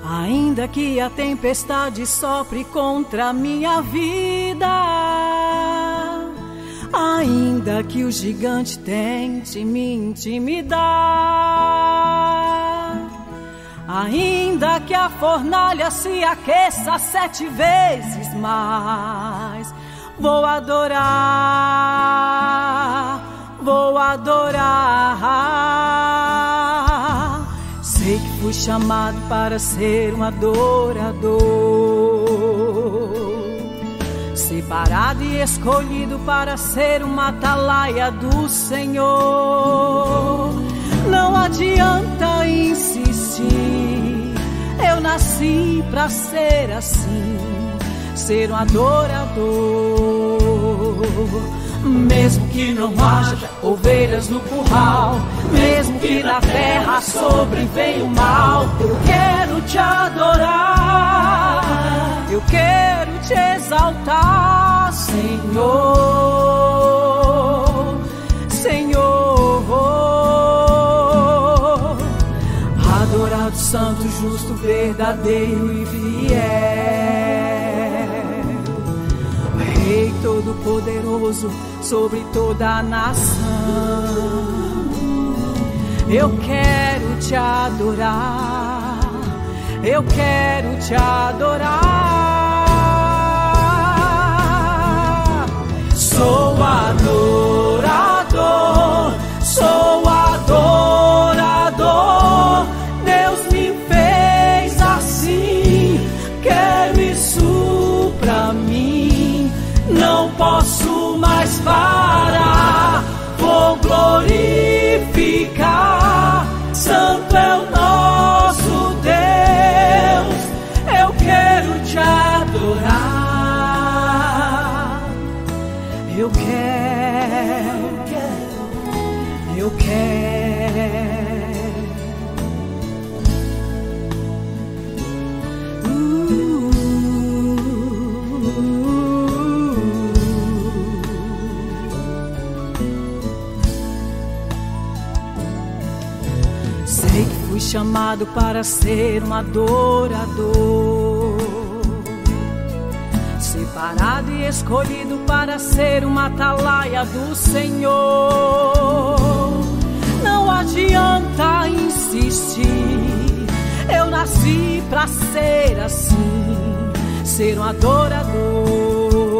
Ainda que a tempestade sopre contra a minha vida, ainda que o gigante tente me intimidar, ainda que a fornalha se aqueça 7 vezes mais, vou adorar, vou adorar. Sei que fui chamado para ser um adorador, separado e escolhido para ser uma atalaia do Senhor. Não adianta insistir, eu nasci para ser assim, ser um adorador. Mesmo que não haja ovelhas no curral, mesmo que na terra sobrevenha o mal, eu quero te adorar, eu quero te exaltar, Senhor, Senhor. Adorado, santo, justo, verdadeiro e fiel, Rei todo-poderoso sobre toda a nação. Eu quero te adorar, eu quero te adorar. Sou adorador, sou adorador. Deus me fez assim, quero isso pra mim. Não posso mais parar, vou glorificar. Santo é o nosso Deus, eu quero te adorar. Eu quero. Sei que fui chamado para ser um adorador, separado e escolhido para ser uma atalaia do Senhor. Não adianta insistir, eu nasci para ser assim, ser um adorador.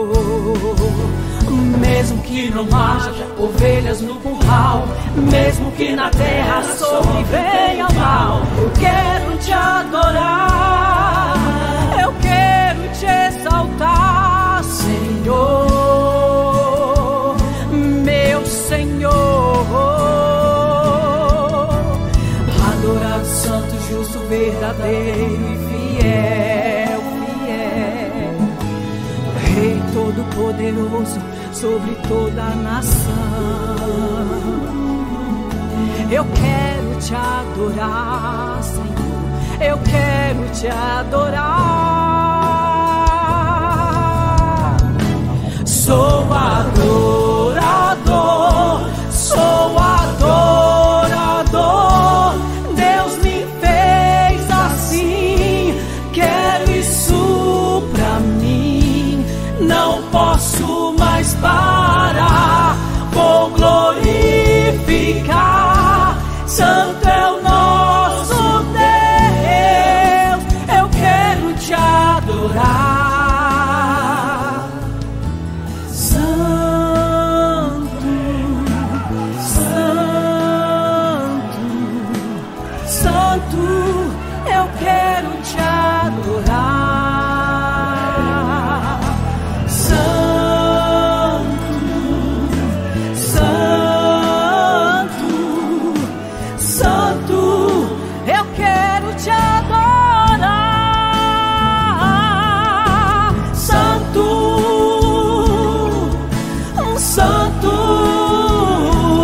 Mesmo que não haja ovelhas no curral, mesmo que na terra sobrevenha o mal, eu quero te adorar, eu quero te exaltar, Senhor, meu Senhor. Adorado, santo, justo, verdadeiro e fiel, fiel, Rei todo-poderoso sobre toda a nação. Eu quero te adorar, Senhor, eu quero te adorar. Sou adorador, sou adorador. Deus me fez assim, quero isso pra mim. Não posso mais parar, vou glorificar. Santo é o nosso Deus, eu quero te adorar. Santo, santo, santo, eu quero te adorar.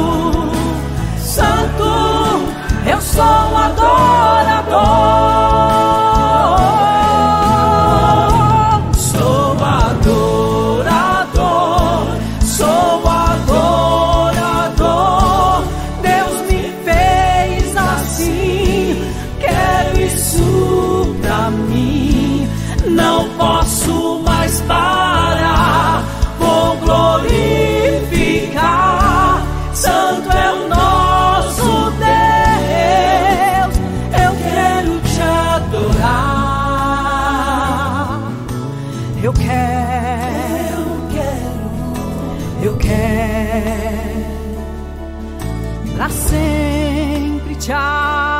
Sou adorador. sempre te